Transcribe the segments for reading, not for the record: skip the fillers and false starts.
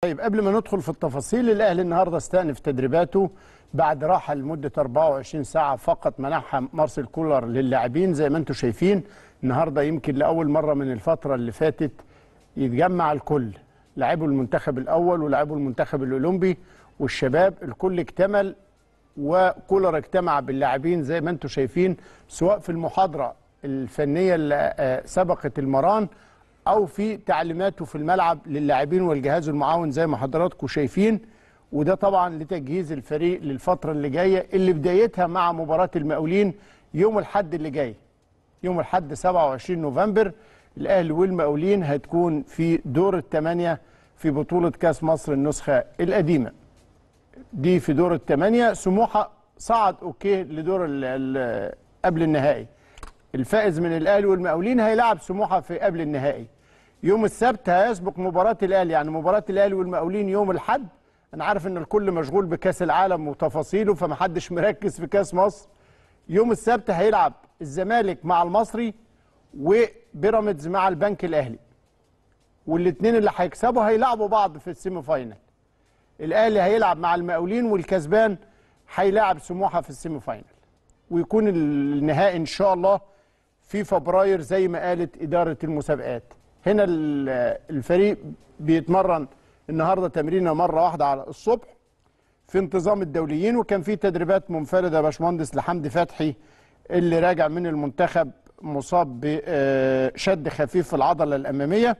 طيب قبل ما ندخل في التفاصيل، الاهلي النهارده استأنف تدريباته بعد راحه لمده 24 ساعه فقط منحها مارسيل كولر للاعبين. زي ما انتم شايفين النهارده يمكن لاول مره من الفتره اللي فاتت يتجمع الكل، لاعبوا المنتخب الاول ولاعبوا المنتخب الاولمبي والشباب، الكل اكتمل وكولر اجتمع باللاعبين زي ما انتم شايفين، سواء في المحاضره الفنيه اللي سبقت المران او في تعليماته في الملعب للاعبين والجهاز المعاون زي ما حضراتكم شايفين. وده طبعا لتجهيز الفريق للفتره اللي جايه، اللي بدايتها مع مباراه المقاولين يوم الاحد اللي جاي، يوم الاحد 27 نوفمبر. الاهلي والمقاولين هتكون في دور الثمانيه في بطوله كاس مصر النسخه القديمه دي. في دور الثمانيه سموحه صعد اوكي لدور قبل النهائي. الفائز من الاهلي والمقاولين هيلاعب سموحه في قبل النهائي. يوم السبت هيسبق مباراه الاهلي، يعني مباراه الاهلي والمقاولين يوم الاحد. انا عارف ان الكل مشغول بكاس العالم وتفاصيله فمحدش مركز في كاس مصر. يوم السبت هيلعب الزمالك مع المصري وبيراميدز مع البنك الاهلي، والاثنين اللي هيكسبوا هيلعبوا بعض في السيمي فاينل. الاهلي هيلعب مع المقاولين والكسبان هيلاعب سموحه في السيمي فاينل، ويكون النهائي ان شاء الله في فبراير زي ما قالت اداره المسابقات. هنا الفريق بيتمرن النهارده تمرينه مره واحده على الصبح في انتظام الدوليين، وكان في تدريبات منفرده باشمهندس لحمدي فتحي اللي راجع من المنتخب مصاب بشد خفيف في العضله الاماميه،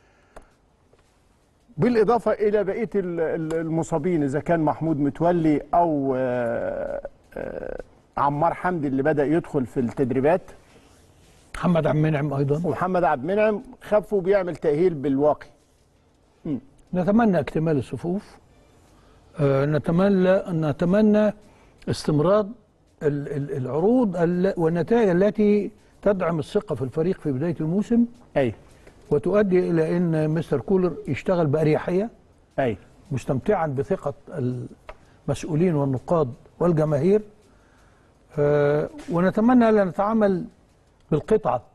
بالاضافه الى بقيه المصابين اذا كان محمود متولي او عمار حمدي اللي بدا يدخل في التدريبات، محمد عبد المنعم ايضا، ومحمد عبد المنعم خف وبيعمل تاهيل بالواقي. نتمنى اكتمال الصفوف، نتمنى استمرار العروض والنتائج التي تدعم الثقه في الفريق في بدايه الموسم، اي وتؤدي الى ان مستر كولر يشتغل باريحيه، اي مستمتعا بثقه المسؤولين والنقاد والجماهير. ونتمنى ان نتعامل بالقطعه